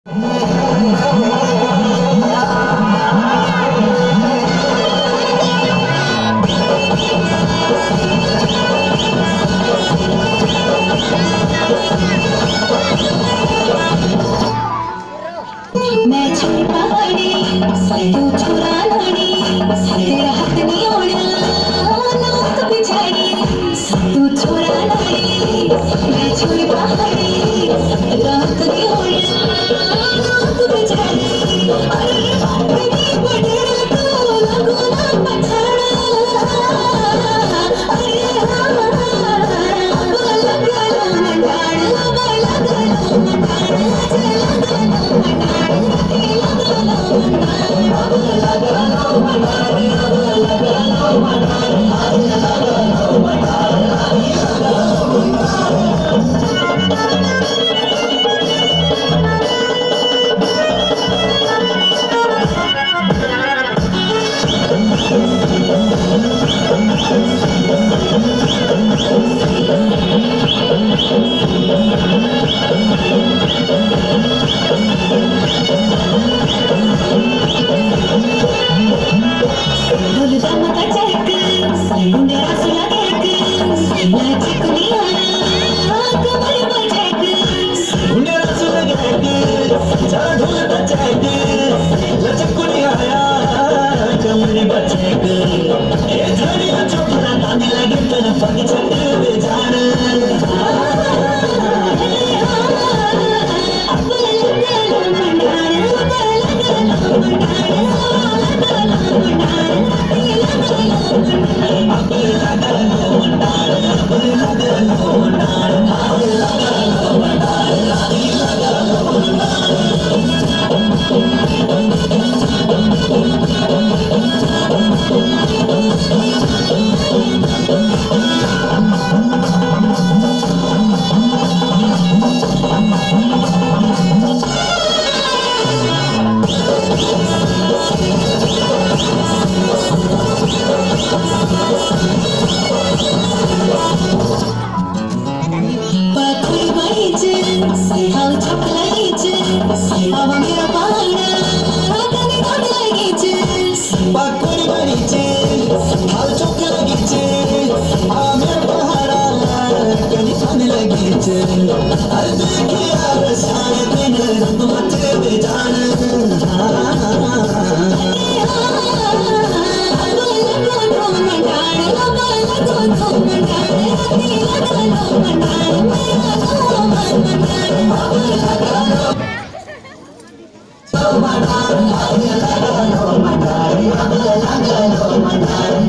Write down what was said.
मैं छोड़ पहाड़ी तू छोरा लाड़ी तेरा हाथ नहीं ओढ़ा नाक बिछाड़ी तू छोरा लाड़ी मैं छोड़ पहाड़ी तेरा हाथ नहीं ओढ़ा नाक बिछाड़ी अरे तेरी बड़े तो लगो ना पछाड़ा अरे बोला गलो मंडाड़ बोला गलो मंडाड़ Mandar